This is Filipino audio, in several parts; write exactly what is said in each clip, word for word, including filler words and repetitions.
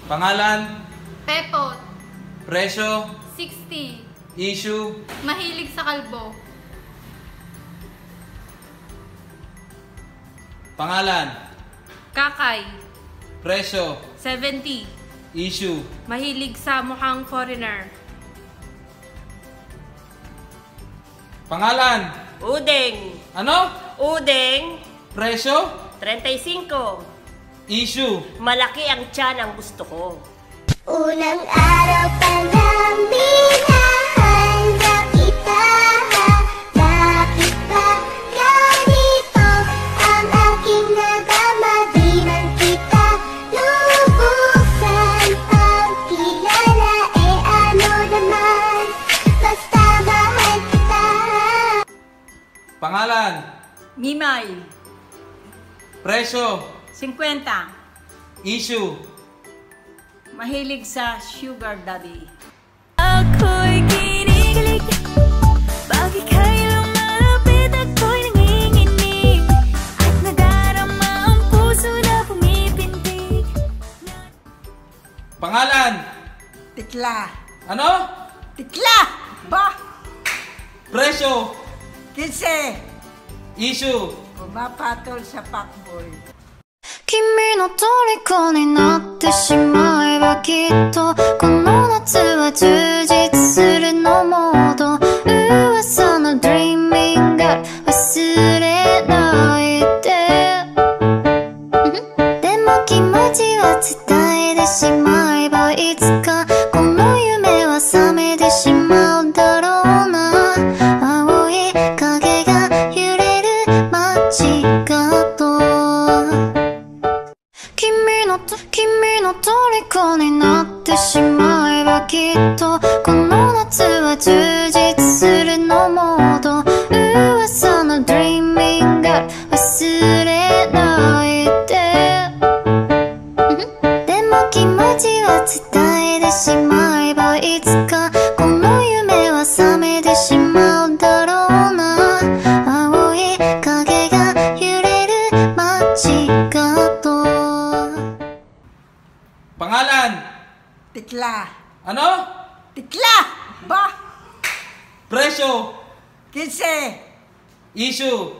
Pangalan? Pepot. Presyo? sixty. Issue? Mahilig sa kalbo. Pangalan? Kakay. Presyo? seventy. Issue? Mahilig sa mukhang foreigner. Pangalan? Udeng. Ano? Udeng. Presyo? thirty-five. Issue? Malaki ang tiyan ang gusto ko. Unang araw pa lang binahanda kita. Bakit ba ganito ang aking nagama? Di man kita lubusan pagkilala. Eh ano naman, basta mahal kita. Pangalan? Mimay. Presyo? fifty. Issue? Mahilig sa sugar daddy. Ako'y kinikilig, bakit kayo lumalapit? Ako'y nanginginig, at nadarama ang puso na pumipintig. Pangalan? Tikla. Ano? Tikla! Ba? Presyo? Kinse. Issue? Pumapatol sa pakboy. 君の虜になってしまえばきっとこの夏は充実するのモード噂の Dreaming Girl 忘れないででも気持ちは伝えてしまえばいつかこの夢は覚めてしまうだろうな青い影が揺れる街角君の虜になってしまえばきっとこの夏は充実するのモード噂の Dreaming Girl 忘れないででも気持ちは伝えてしまえばいつかこの夢は覚めてしまうだろうな青い影が揺れる街角 Pangalan? Tikla. Ano? Tikla! Ba? Presyo? Kinse. Issue?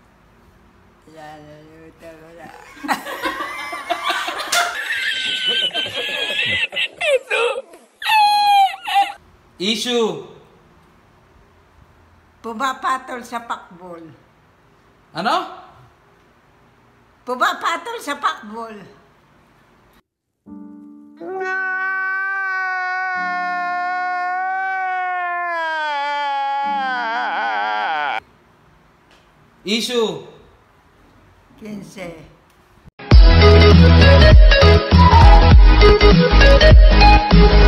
Lalalutan ko na. Issue? Pumapatol sa pakbol. Ano? Pumapatol sa pakbol. Issue? Kinse.